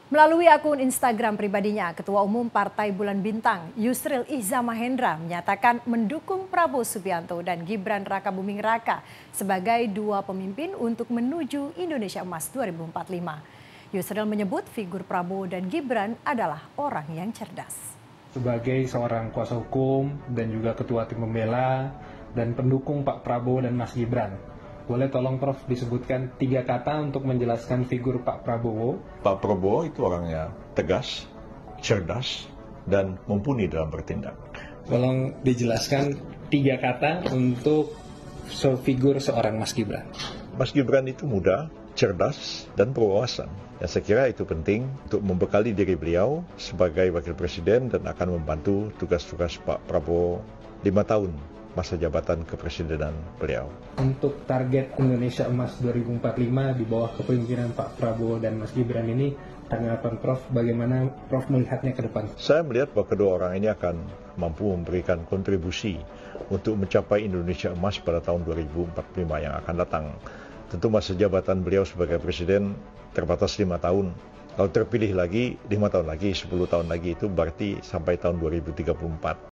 Melalui akun Instagram pribadinya, Ketua Umum Partai Bulan Bintang, Yusril Iza Mahendra, menyatakan mendukung Prabowo Subianto dan Gibran Rakabuming Raka sebagai dua pemimpin untuk menuju Indonesia Emas 2045. Yusril menyebut figur Prabowo dan Gibran adalah orang yang cerdas. Sebagai seorang kuasa hukum dan juga ketua tim pembela dan pendukung Pak Prabowo dan Mas Gibran, boleh tolong Prof disebutkan 3 kata untuk menjelaskan figur Pak Prabowo? Pak Prabowo itu orangnya tegas, cerdas, dan mumpuni dalam bertindak. Tolong dijelaskan 3 kata untuk figur seorang Mas Gibran. Mas Gibran itu muda, cerdas, dan berwawasan. Dan saya kira itu penting untuk membekali diri beliau sebagai wakil presiden dan akan membantu tugas-tugas Pak Prabowo 5 tahun masa jabatan kepresidenan beliau. Untuk target Indonesia Emas 2045 di bawah kepemimpinan Pak Prabowo dan Mas Gibran ini, tanggapan Prof, bagaimana Prof melihatnya ke depan? Saya melihat bahwa kedua orang ini akan mampu memberikan kontribusi untuk mencapai Indonesia Emas pada tahun 2045 yang akan datang. Tentu masa jabatan beliau sebagai presiden terbatas 5 tahun. Kalau terpilih lagi 5 tahun lagi, 10 tahun lagi, itu berarti sampai tahun 2034.